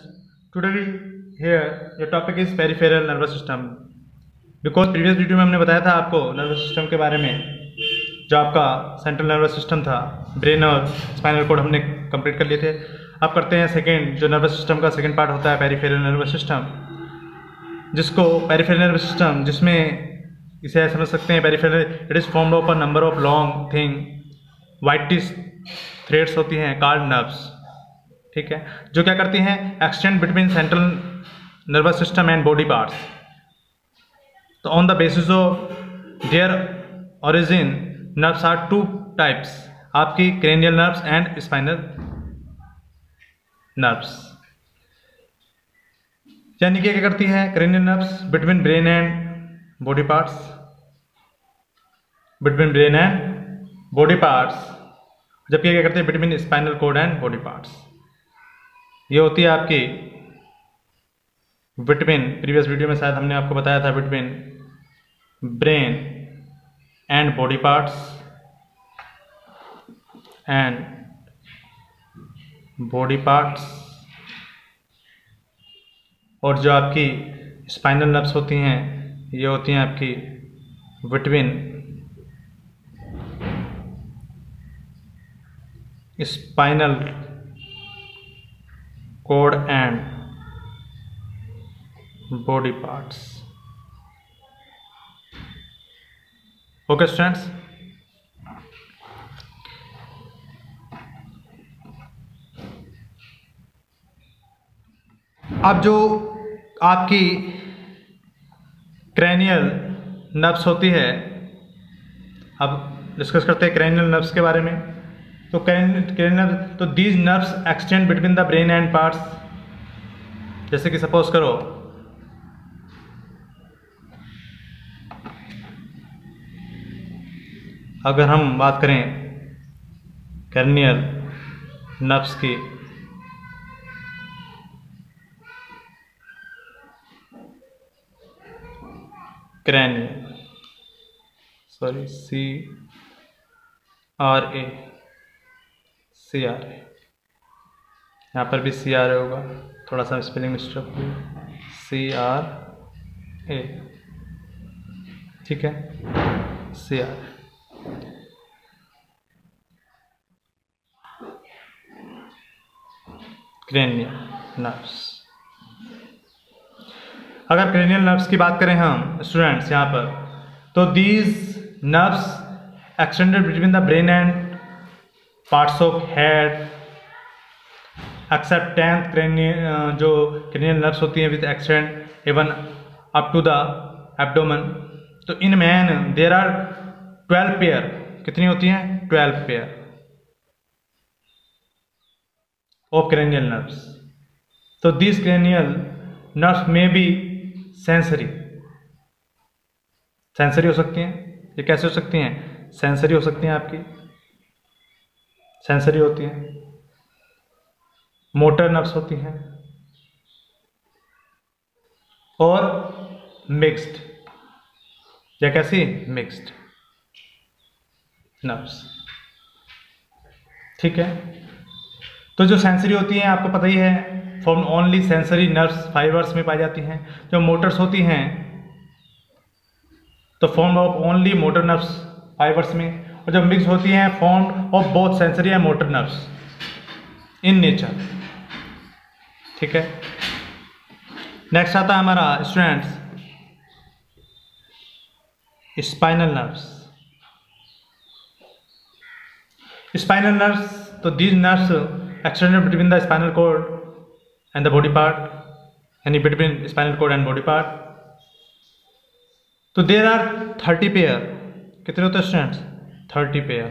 today we here your topic is peripheral nervous system. Because previous video में हमने बताया था आपको नर्वस सिस्टम के बारे में, जो आपका सेंट्रल नर्वस सिस्टम था, ब्रेन और स्पाइनल कॉर्ड हमने कंप्लीट कर लिए थे। अब करते हैं सेकेंड, जो नर्वस सिस्टम का सेकेंड पार्ट होता है पेरिफेरल नर्वस सिस्टम, जिसको पेरिफेरल नर्वस सिस्टम, जिसमें इसे ऐसे समझ सकते हैं, peripheral it is formed of a number of long thing whitish threads होती हैं कॉल्ड नर्व्स, ठीक है, जो क्या करती हैं, extend between central nervous system and body parts. तो on the basis of their origin nerves are two types, आपकी cranial nerves and spinal nerves. यानी कि क्या करती है cranial nerves between brain and body parts, between brain and body parts, जबकि क्या करते हैं between spinal cord and body parts. ये होती है आपकी बिटवीन, प्रीवियस वीडियो में शायद हमने आपको बताया था, between brain and body parts and body parts. और जो आपकी स्पाइनल नर्व्स होती हैं, ये होती हैं आपकी between spinal cord and body parts. Okay students, अब जो आपकी क्रेनियल नर्व्स होती है, अब डिस्कस करते हैं क्रेनियल नर्व्स के बारे में। तो क्रेनियल, तो these nerves extend between the brain and parts. जैसे कि सपोज करो अगर हम बात करें क्रेनियल नर्व्स की, क्रेनियल, सॉरी CRA, यहाँ पर भी CRA होगा, थोड़ा सा स्पेलिंग मिस्टेक हुई, CRA, ठीक है, CRA। Cranial nerves. अगर क्रेनियल नर्व्स की बात करें हम स्टूडेंट्स यहाँ पर, तो these nerves extended between the brain and parts of head except 10th cranial, जो क्रेनियल नर्व्स होती हैं with extend even up to the abdomen. तो in man there are 12 pair, कितनी होती हैं, 12 पेयर ऑफ क्रेनियल नर्व्स। तो this cranial nerves में be sensory, sensory हो सकती हैं। ये कैसे हो सकती हैं, सेंसरी हो सकती हैं, आपकी सेंसरी होती हैं, मोटर नर्व्स होती हैं, और मिक्स्ड, या कैसी, मिक्स्ड नर्व्स, ठीक है। तो जो सेंसरी होती हैं आपको पता ही है, form only sensory nerves fibers में पाई जाती हैं। जो मोटर्स होती हैं तो form of only motor nerves fibers में, और जब मिक्स होती हैं form of both sensory and motor nerves in nature, ठीक है। नेक्स्ट आता है हमारा students spinal nerves. Spinal nerves, तो these nerves extended between the spinal cord and the body part, यानी between spinal cord and body part. तो there are 30 pair, कितने होते हैं स्टूडेंट्स, 30 पेयर,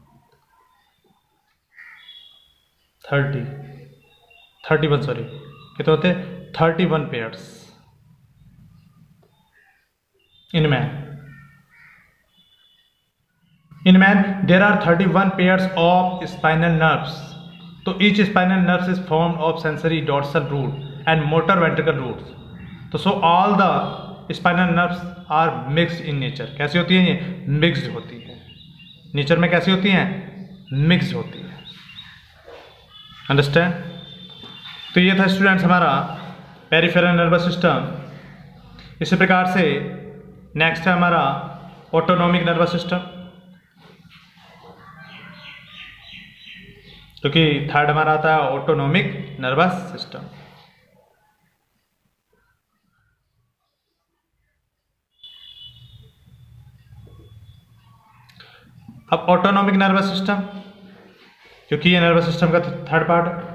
31 सॉरी, कितने होते हैं, 31 pairs in man there are 31 pairs of spinal nerves. तो each spinal nerves is formed of sensory dorsal root and motor ventricle roots. तो so all the spinal nerves are mixed in nature. कैसी होती है ये, mixed होती है nature में, कैसी होती हैं, मिक्स्ड होती है। अंडरस्टैंड। तो ये था स्टूडेंट्स हमारा पेरिफेरल नर्वस सिस्टम। इसी प्रकार से नेक्स्ट है हमारा ऑटोनॉमिक नर्वस सिस्टम, क्योंकि थर्ड हमारा आता है ऑटोनॉमिक नर्वस सिस्टम। अब ऑटोनॉमिक नर्वस सिस्टम, क्योंकि ये नर्वस सिस्टम का थर्ड पार्ट है।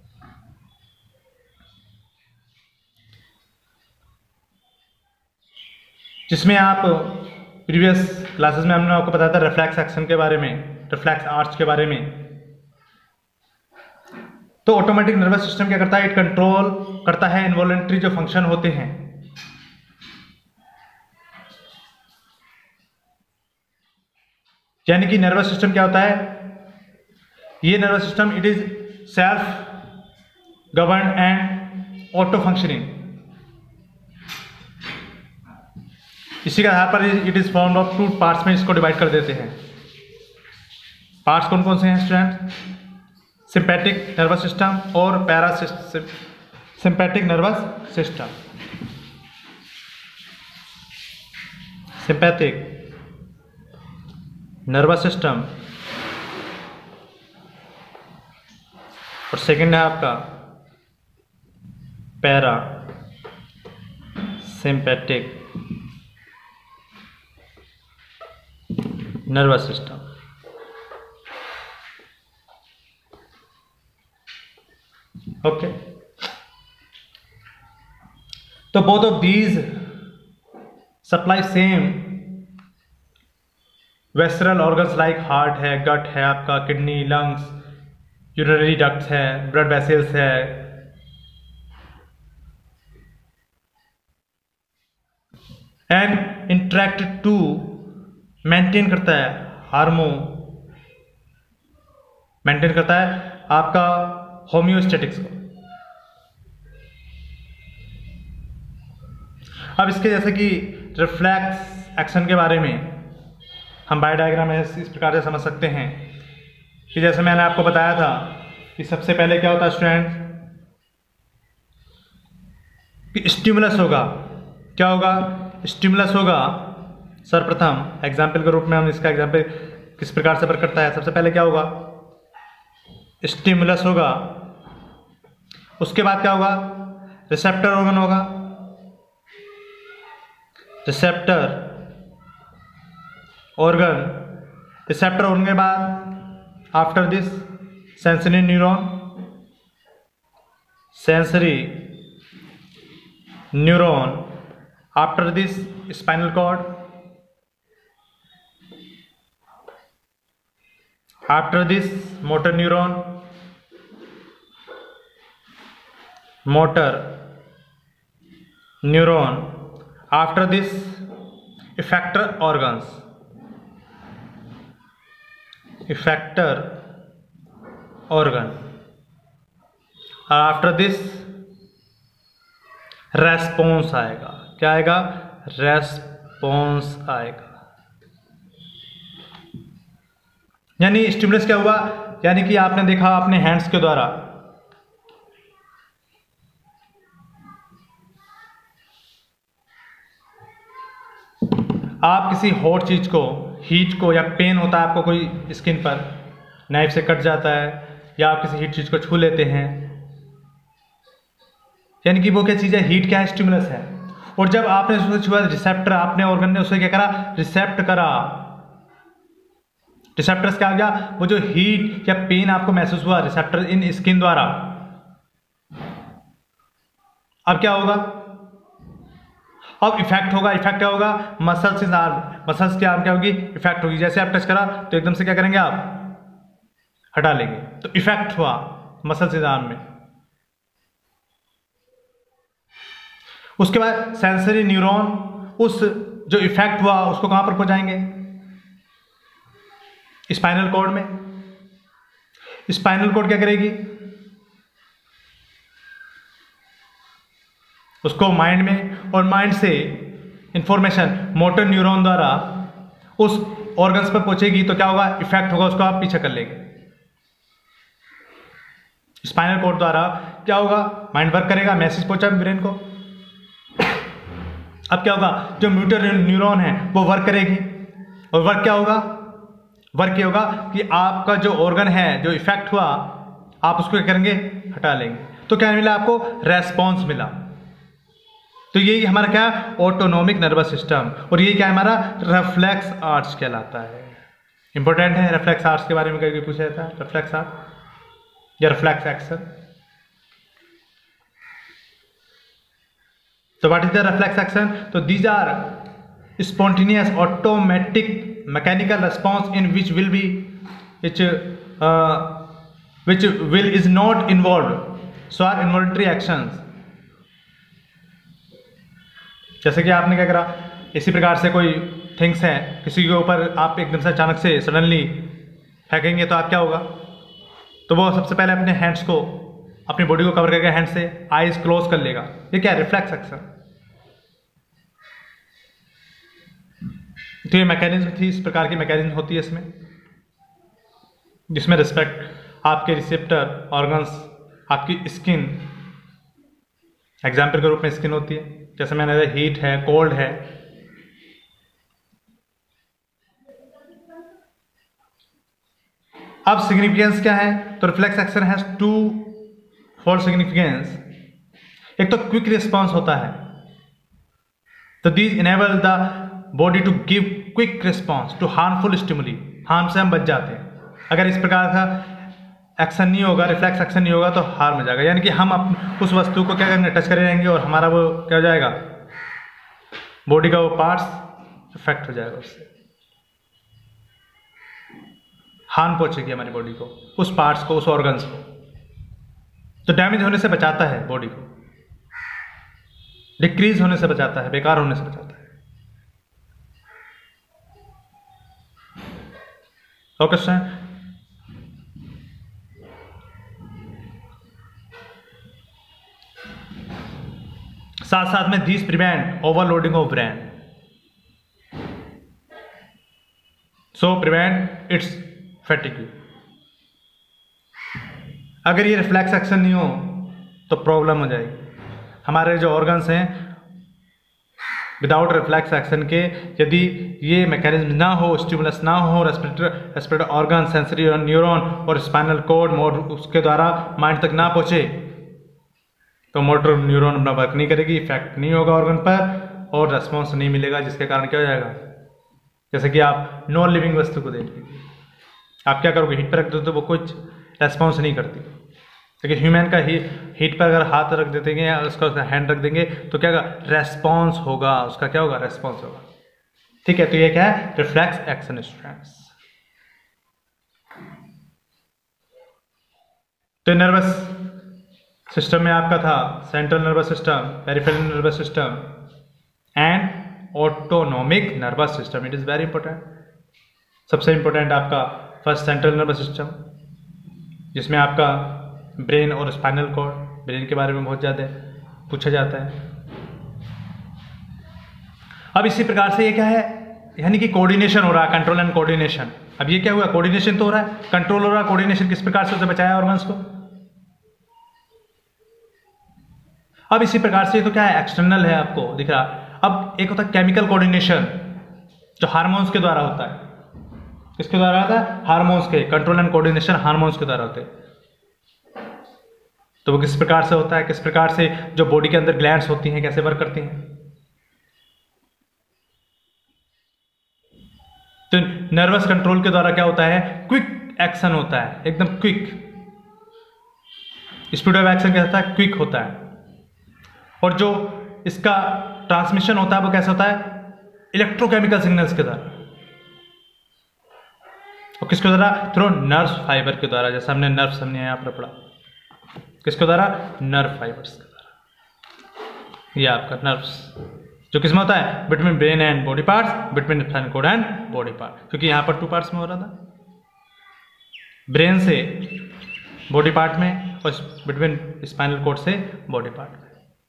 जिसमें आप प्रीवियस क्लासेस में हमने आपको बताया था रिफ्लेक्स एक्शन के बारे में, रिफ्लेक्स आर्च के बारे में। तो ऑटोमेटिक नर्वस सिस्टम क्या करता है, इट कंट्रोल करता है इनवॉलंटरी जो फंक्शन होते हैं। यानी कि नर्वस सिस्टम क्या होता है, ये nervous system it is self govern and auto functioning. इसी के आधार पर it is formed of two parts में इसको डिवाइड कर देते हैं। पार्ट्स कौन कौन से हैं स्टूडेंट, सिंपैथिक नर्वस सिस्टम और parasympathetic nervous system. Sympathetic nervous system और सेकंड है आपका parasympathetic nervous system. Okay, तो both of these supply same visceral organs like heart है, गट है, आपका किडनी, लंग्स, यूरिनरी डक्ट्स है, ब्लड वेसल्स है, एंड इंटरेक्ट टू मेंटेन करता है हार्मोन, मेंटेन करता है आपका होम्योस्टैटिक्स को। अब इसके जैसे कि रिफ्लेक्स एक्शन के बारे में हम बाय डायग्राम में इस प्रकार से समझ सकते हैं कि जैसे मैंने आपको बताया था कि सबसे पहले क्या होता है स्टूडेंट, कि स्टिमुलस होगा। क्या होगा, स्टिमुलस होगा। सर्वप्रथम एग्जाम्पल के रूप में हम इसका एग्जाम्पल किस प्रकार से वर्क करता है। सबसे पहले क्या होगा, स्टिमुलस होगा। उसके बाद क्या होगा, रिसेप्टर ऑर्गन होगा। रिसेप्टर ऑर्गन के बाद after this sensory neuron, after this spinal cord, after this motor neuron, after this effector organs, और आफ्टर दिस रेस्पॉन्स आएगा। क्या आएगा, रेस्पॉन्स आएगा। यानी स्टिमुलस क्या हुआ, यानी कि आपने देखा अपने हैंड्स के द्वारा आप किसी हॉट चीज को, हीट को, या पेन होता है आपको कोई स्किन पर नाइफ से कट जाता है, या आप किसी हीट चीज को छू लेते हैं, यानी कि वो क्या चीज है, हीट क्या है, स्टिमुलस है। और जब आपने उसको छुआ, रिसेप्टर, आपने ऑर्गन ने उसे क्या करा, रिसेप्ट करा। रिसेप्टर्स क्या हो गया, वो जो हीट या पेन आपको महसूस हुआ रिसेप्टर इन स्किन द्वारा। अब क्या होगा, अब इफेक्ट होगा। इफेक्ट क्या होगा, मसल्स इन आर्म, मसल्स की आर्म क्या होगी, इफेक्ट होगी। जैसे आप टच करा तो एकदम से क्या करेंगे, आप हटा लेंगे, तो इफेक्ट हुआ मसल्स इन आर्म में। उसके बाद सेंसरी न्यूरॉन उस जो इफेक्ट हुआ उसको कहां पर पहुंचाएंगे, स्पाइनल कॉर्ड में। स्पाइनल कॉर्ड क्या करेगी, उसको माइंड में, और माइंड से इंफॉर्मेशन मोटर न्यूरॉन द्वारा उस ऑर्गन्स पर पहुंचेगी। तो क्या होगा, इफेक्ट होगा, उसको आप पीछे कर लेंगे। स्पाइनल कॉर्ड द्वारा क्या होगा, माइंड वर्क करेगा, मैसेज पहुंचा ब्रेन को। अब क्या होगा, जो मोटर न्यूरॉन है वो वर्क करेगी, और वर्क क्या होगा, वर्क ये होगा कि आपका जो ऑर्गन है जो इफेक्ट हुआ आप उसको क्या करेंगे, हटा लेंगे। तो क्या मिला आपको, रेस्पॉन्स मिला। तो यही हमारा क्या है, ऑटोनोमिक नर्वस सिस्टम, और ये क्या है हमारा रिफ्लेक्स आर्ट्स कहलाता है। इंपॉर्टेंट है, रिफ्लेक्स आर्ट्स के बारे में कभी पूछा जाता है, रिफ्लेक्स आर्ट या रिफ्लेक्स एक्शन। तो what is the reflex action, तो these are spontaneous automatic mechanical response in which will is not involved, so are involuntary actions। जैसे कि आपने क्या करा, इसी प्रकार से कोई थिंग्स है, किसी के ऊपर आप एकदम से अचानक से सडनली फेंकेंगे तो आप क्या होगा, तो वो सबसे पहले अपने हैंड्स को, अपनी बॉडी को कवर करके हैंड से आईज क्लोज कर लेगा। ये क्या है, रिफ्लेक्स एक्शन। तो ये मैकेनिज्म थी, इस प्रकार की मैकेनिज्म होती है इसमें, जिसमें रिस्पेक्ट आपके रिसेप्टर ऑर्गन्स, आपकी स्किन, एग्जाम्पल के रूप में स्किन होती है, जैसे मैंने हीट है, कोल्ड है। अब सिग्निफिकेंस क्या है, तो reflex action has two fold significance. एक तो क्विक रिस्पॉन्स होता है, तो these enable the body to give quick response to harmful stimuli. Harm से हम बच जाते हैं। अगर इस प्रकार का एक्शन नहीं होगा, रिफ्लेक्स एक्शन नहीं होगा, तो हार्म हो जाएगा, यानी कि हम उस वस्तु को क्या करेंगे, टच करे रहेंगे, और हमारा वो क्या हो जाएगा, बॉडी का वो पार्ट्स इफेक्ट हो जाएगा, उससे हार्म पहुंचेगी हमारी बॉडी को, उस पार्ट्स को, उस ऑर्गन्स को। तो डैमेज होने से बचाता है बॉडी को, डिक्रीज होने से बचाता है, बेकार होने से बचाता है। क्वेश्चन, साथ साथ में these prevent overloading of brain, so prevent its fatigue. अगर ये रिफ्लेक्स एक्शन नहीं हो तो प्रॉब्लम हो जाएगी। हमारे जो ऑर्गन्स हैं, विदाउट रिफ्लेक्स एक्शन के यदि ये मैकेनिज्म ना हो, स्टिमुलस ना हो, रेस्पिरेटरी ऑर्गन, सेंसरी न्यूरॉन और स्पाइनल कॉर्ड उसके द्वारा माइंड तक ना पहुंचे, तो मोटर न्यूरॉन अपना वर्क नहीं करेगी, इफेक्ट नहीं होगा ऑर्गन पर, और रेस्पॉन्स नहीं मिलेगा, जिसके कारण क्या हो जाएगा, जैसे कि आप नॉन लिविंग वस्तु को देख लीजिए, आप क्या करोगे, हीट पर रख दो तो वो कुछ रेस्पॉन्स नहीं करती, लेकिन ह्यूमन का हीट पर अगर हाथ रख देते हैं, उसका हैंड रख देंगे, तो क्या होगा, रेस्पॉन्स होगा, उसका क्या होगा, रेस्पॉन्स होगा। ठीक है, तो ये क्या है, रिफ्लेक्स एक्शन स्ट्रेंथ। तो नर्वस सिस्टम में आपका था central nervous system, peripheral nervous system and autonomic nervous system. It is very important. सबसे इंपॉर्टेंट आपका फर्स्ट सेंट्रल नर्वस सिस्टम, जिसमें आपका ब्रेन और स्पाइनल कॉर्ड, ब्रेन के बारे में बहुत ज़्यादा पूछा जाता है। अब इसी प्रकार से ये क्या है, यानी कि कोऑर्डिनेशन हो रहा है, कंट्रोल एंड कोऑर्डिनेशन। अब ये क्या हुआ, कोऑर्डिनेशन तो हो रहा है, कंट्रोल हो रहा है, कोऑर्डिनेशन किस प्रकार से उसे बचाया ऑर्गन्स को। अब इसी प्रकार से तो क्या है, एक्सटर्नल है, आपको दिख रहा। अब एक होता है केमिकल कोऑर्डिनेशन, जो हार्मोन्स के द्वारा होता है। किसके द्वारा होता है, हार्मोन्स के। कंट्रोल एंड कोऑर्डिनेशन हार्मोन्स के द्वारा होते हैं। तो वो किस प्रकार से होता है, किस प्रकार से जो बॉडी के अंदर ग्लैंड्स होती हैं कैसे वर्क करती हैं। तो नर्वस कंट्रोल के द्वारा क्या होता है, क्विक एक्शन होता है, एकदम क्विक। स्पीड ऑफ एक्शन क्या होता है, क्विक होता है। और जो इसका ट्रांसमिशन होता है वो कैसे होता है, इलेक्ट्रोकेमिकल सिग्नल्स के द्वारा। और किसके द्वारा, थ्रू नर्व फाइबर के द्वारा। जैसे हमने नर्व हमने यहाँ पर पढ़ा, किसके द्वारा, नर्व फाइबर्स के द्वारा। ये आपका नर्व्स जो किसमें होता है, between brain and body parts, between spinal cord and body part. क्योंकि यहाँ पर 2 पार्ट्स में हो रहा था, ब्रेन से बॉडी पार्ट में और बिटवीन स्पाइनल कॉर्ड से बॉडी पार्ट में।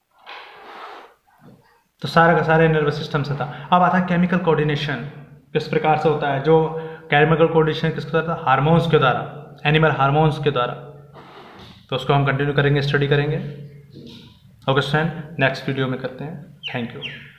तो सारा का सारे नर्वस सिस्टम से था। अब आता है केमिकल कोऑर्डिनेशन, किस प्रकार से होता है। जो केमिकल कोऑर्डिनेशन किसके द्वारा, हार्मोन्स के द्वारा, एनिमल हार्मोन्स के द्वारा। तो उसको हम कंटिन्यू करेंगे, स्टडी करेंगे। ओके स्टूडेंट, नेक्स्ट वीडियो में करते हैं। Thank you.